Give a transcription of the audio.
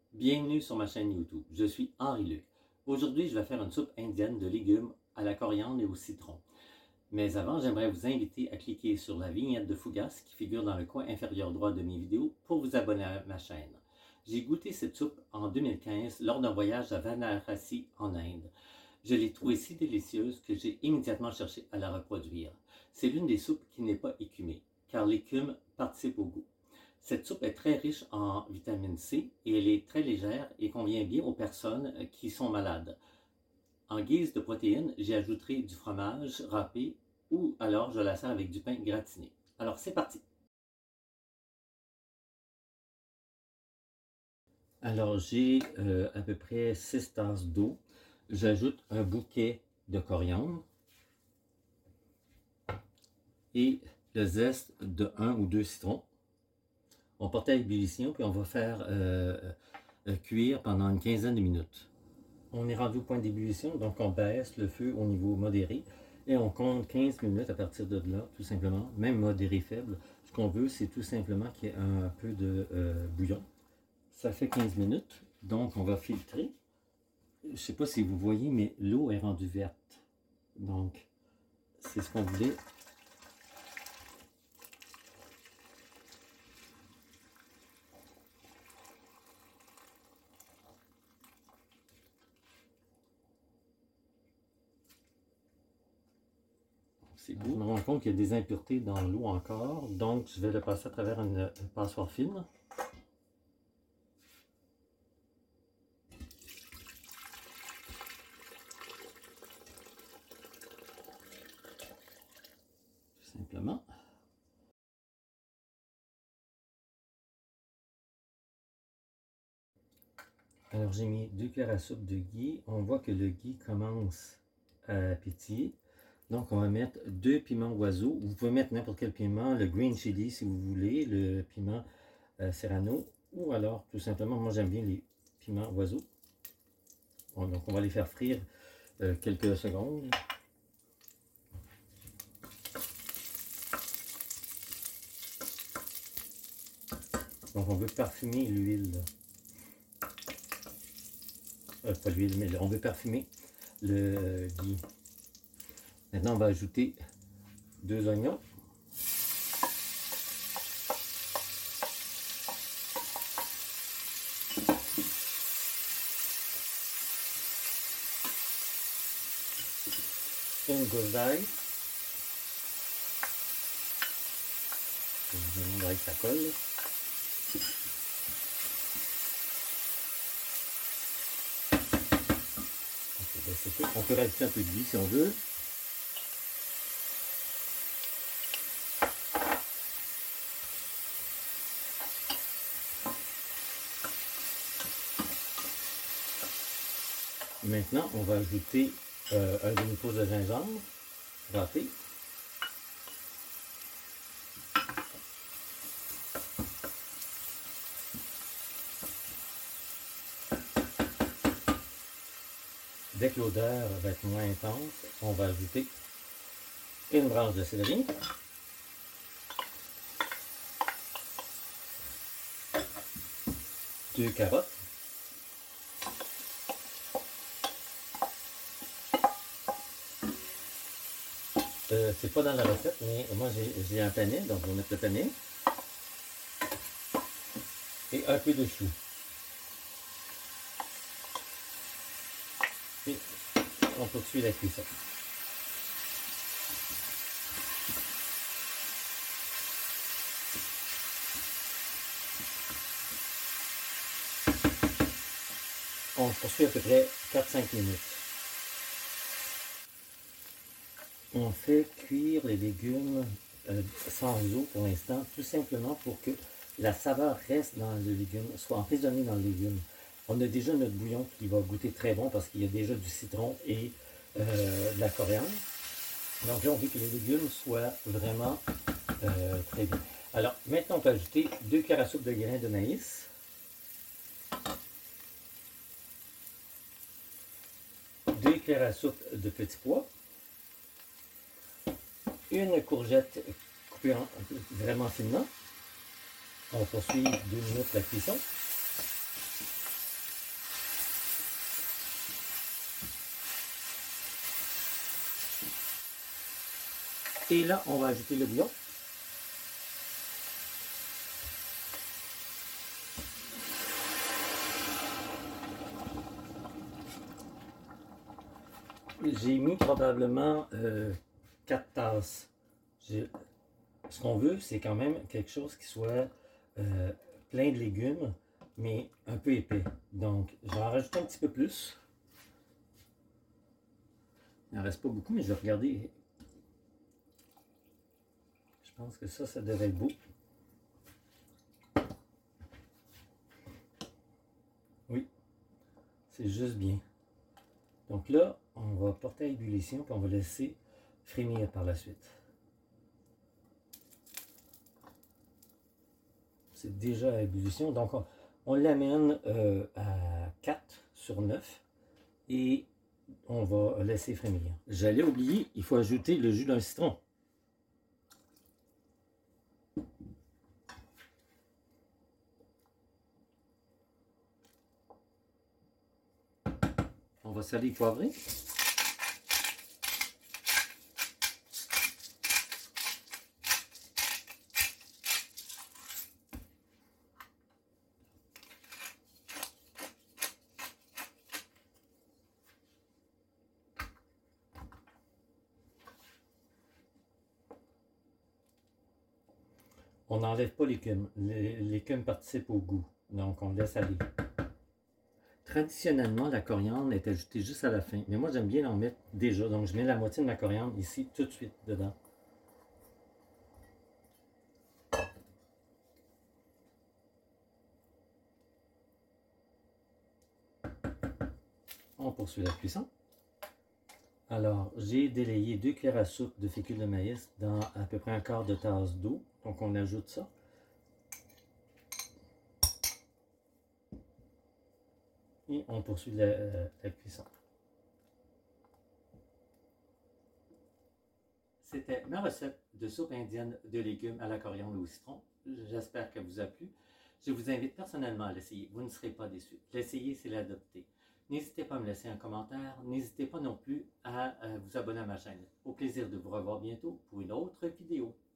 Bienvenue sur ma chaîne YouTube, je suis Henri-Luc. Aujourd'hui, je vais faire une soupe indienne de légumes à la coriandre et au citron. Mais avant, j'aimerais vous inviter à cliquer sur la vignette de Fougas qui figure dans le coin inférieur droit de mes vidéos pour vous abonner à ma chaîne. J'ai goûté cette soupe en 2015 lors d'un voyage à Varanasi en Inde. Je l'ai trouvée si délicieuse que j'ai immédiatement cherché à la reproduire. C'est l'une des soupes qui n'est pas écumée, car l'écume participe au goût. Cette soupe est très riche en vitamine C et elle est très légère et convient bien aux personnes qui sont malades. En guise de protéines, j'y ajouterai du fromage râpé ou alors je la sers avec du pain gratiné. Alors c'est parti! Alors j'ai à peu près 6 tasses d'eau. J'ajoute un bouquet de coriandre et le zeste de 1 ou 2 citrons. On porte à ébullition puis on va faire cuire pendant une quinzaine de minutes. On est rendu au point d'ébullition, donc on baisse le feu au niveau modéré et on compte 15 minutes à partir de là, tout simplement, même modéré faible. Ce qu'on veut, c'est tout simplement qu'il y ait un peu de bouillon. Ça fait 15 minutes, donc on va filtrer. Je ne sais pas si vous voyez, mais l'eau est rendue verte. Donc, c'est ce qu'on voulait. Je me rends compte qu'il y a des impuretés dans l'eau encore, donc je vais le passer à travers une passoire fine. Tout simplement. Alors j'ai mis 2 cuillères à soupe de ghee. On voit que le ghee commence à pétiller. Donc on va mettre 2 piments oiseaux. Vous pouvez mettre n'importe quel piment, le green chili si vous voulez, le piment serrano, ou alors tout simplement, moi j'aime bien les piments oiseaux. Donc on va les faire frire quelques secondes. Donc on veut parfumer l'huile. Pas l'huile, mais on veut parfumer le ghee. Maintenant on va ajouter 2 oignons. Une gousse d'ail. Je me demande que ça colle. Okay, ben c'est tout. On peut rajouter un peu d'huile si on veut. Maintenant, on va ajouter un demi-pouce de gingembre râpé. Dès que l'odeur va être moins intense, on va ajouter une branche de céleri, 2 carottes, c'est pas dans la recette, mais moi j'ai un panais, donc je vais mettre le panais et un peu de chou. Et on poursuit la cuisson. On poursuit à peu près 4-5 minutes. On fait cuire les légumes sans eau pour l'instant, tout simplement pour que la saveur reste dans le légume, soit emprisonnée dans le légume. On a déjà notre bouillon qui va goûter très bon parce qu'il y a déjà du citron et de la coriandre. Donc là, on veut que les légumes soient vraiment très bien. Alors, maintenant, on peut ajouter 2 cuillères à soupe de grains de maïs. Deux cuillères à soupe de petits pois. Une courgette coupée vraiment finement. On poursuit 2 minutes la cuisson. Et là, on va ajouter le bouillon. J'ai mis probablement 4 tasses. Ce qu'on veut, c'est quand même quelque chose qui soit plein de légumes, mais un peu épais. Donc, je vais en rajouter un petit peu plus. Il n'en reste pas beaucoup, mais je vais regarder. Je pense que ça devrait être beau. Oui, c'est juste bien. Donc là, on va porter à ébullition, puis on va laisser frémir par la suite. C'est déjà à ébullition, donc on l'amène à 4 sur 9 et on va laisser frémir. J'allais oublier, il faut ajouter le jus d'un citron. On va saler et poivrer. On n'enlève pas l'écume. L'écume participe au goût, donc on laisse aller. Traditionnellement, la coriandre est ajoutée juste à la fin, mais moi j'aime bien en mettre déjà, donc je mets la moitié de ma coriandre ici tout de suite dedans. On poursuit la cuisson. Alors, j'ai délayé 2 cuillères à soupe de fécule de maïs dans à peu près un quart de tasse d'eau. Donc, on ajoute ça. Et on poursuit la cuisson. C'était ma recette de soupe indienne de légumes à la coriandre ou au citron. J'espère qu'elle vous a plu. Je vous invite personnellement à l'essayer. Vous ne serez pas déçus. L'essayer, c'est l'adopter. N'hésitez pas à me laisser un commentaire. N'hésitez pas non plus à vous abonner à ma chaîne. Au plaisir de vous revoir bientôt pour une autre vidéo.